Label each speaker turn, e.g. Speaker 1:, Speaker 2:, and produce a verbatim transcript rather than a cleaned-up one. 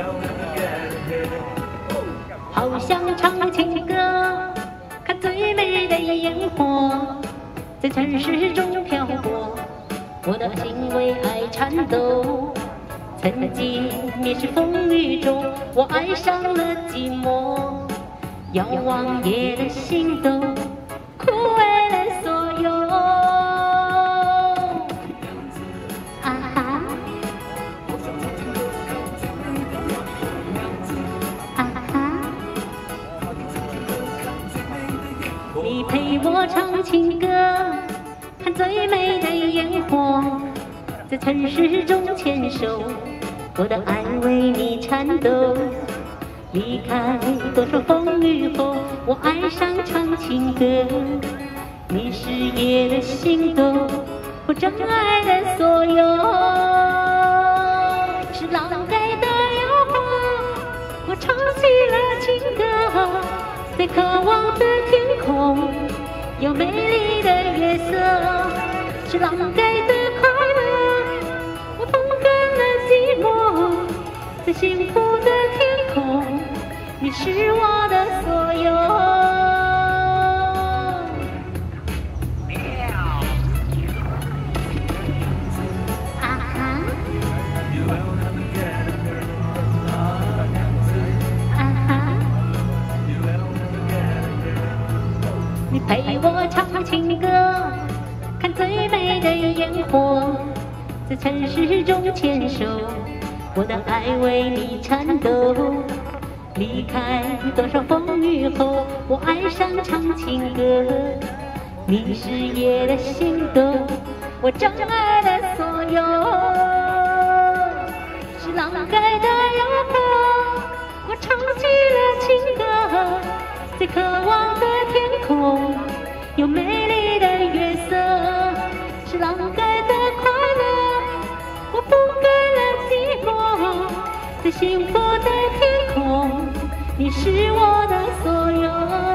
Speaker 1: 好想唱情歌，看最美的烟火，在城市中漂泊，我的心为爱颤抖。曾经你是风雨中，我爱上了寂寞，遥望夜的星斗，枯萎了所有。啊哈，啊哈，你陪我唱情歌，看最美的烟火，在城市中牵手，我的爱为你颤抖。离开多少风雨后，我爱上唱情歌。你是夜的星斗，我真爱的所有。是浪盖的诱惑，我唱起了情歌。在渴望的天空，有美丽的月色。是浪盖的快乐，我风干了寂寞。在幸福的天空，你是我的所有。啊哈，啊哈，你陪我唱情歌，看最美的烟火，在城市中牵手。我的爱为你颤抖，离开多少风雨后，我爱上唱情歌。你是夜的星斗，我真爱的所有。是浪盖的诱惑，我唱起了情歌。在渴望的天空，有美丽的月色。是浪盖的快乐，我覆盖了寂寞。在幸福的天空，你是我的所有。